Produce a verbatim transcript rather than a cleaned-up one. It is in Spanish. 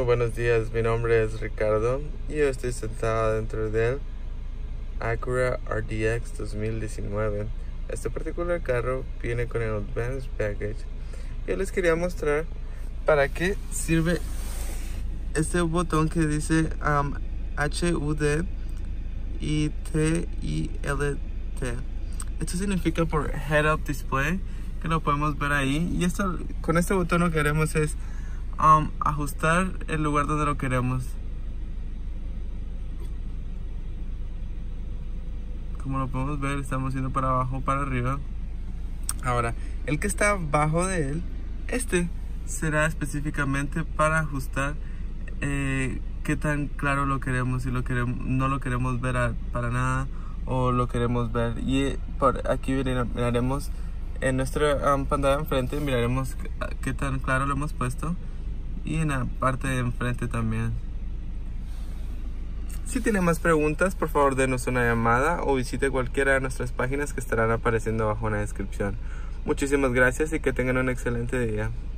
buenos días, mi nombre es Ricardo y yo estoy sentado dentro del Acura R D X dos mil diecinueve. Este particular carro viene con el Advanced Package. Yo les quería mostrar para qué sirve este botón que dice um, H U D y T I L T. Esto significa por Head Up Display, que lo podemos ver ahí. Y esto, con este botón lo que haremos es um, ajustar el lugar donde lo queremos. Como lo podemos ver, estamos yendo para abajo, para arriba. Ahora, el que está abajo de él, este será específicamente para ajustar eh, qué tan claro lo queremos, si lo queremos, no lo queremos ver a, para nada, o lo queremos ver. Y por aquí miraremos en nuestra um, pantalla enfrente, miraremos qué tan claro lo hemos puesto, y en la parte de enfrente también. Si tiene más preguntas, por favor denos una llamada o visite cualquiera de nuestras páginas que estarán apareciendo abajo en la descripción. Muchísimas gracias y que tengan un excelente día.